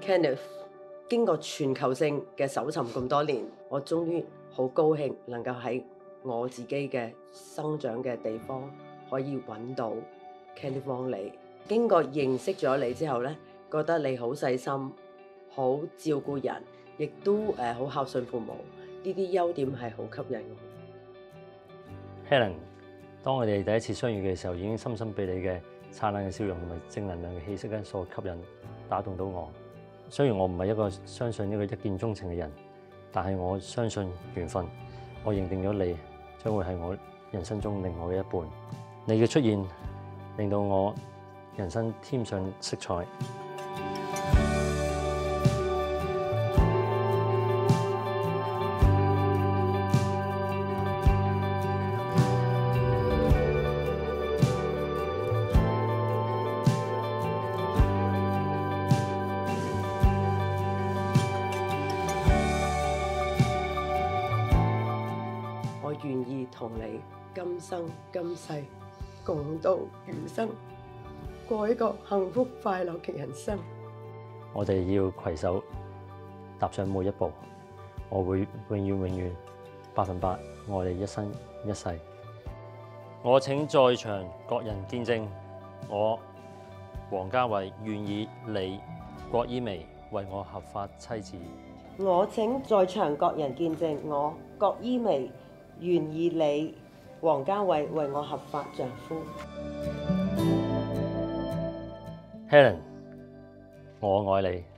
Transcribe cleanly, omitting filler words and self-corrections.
Kenneth， 經過全球性嘅搜尋咁多年，我終於好高興能夠喺我自己嘅生長嘅地方可以揾到 Kenneth Wong 你。經過認識咗你之後呢，覺得你好細心，好照顧人，亦都好孝順父母，呢啲優點係好吸引我。 Helen， 當我哋第一次相遇嘅時候，已經深深被你嘅燦爛嘅笑容同埋正能量嘅氣息咧所吸引，打動到我。雖然我唔係一個相信呢個一見鍾情嘅人，但係我相信緣分，我認定咗你將會係我人生中另外嘅一半。你嘅出現令到我人生添上色彩。 我願意同你今生今世共度餘生，過一個幸福快樂嘅人生。 我哋要攜手踏上每一步，我會永遠100%愛你一生一世。我請在場各人見證，我王家衛願意你郭依薇為我合法妻子。 我請在場各人見證，我郭依薇願意你王家衛為我合法丈夫。 Helen， 我愛你。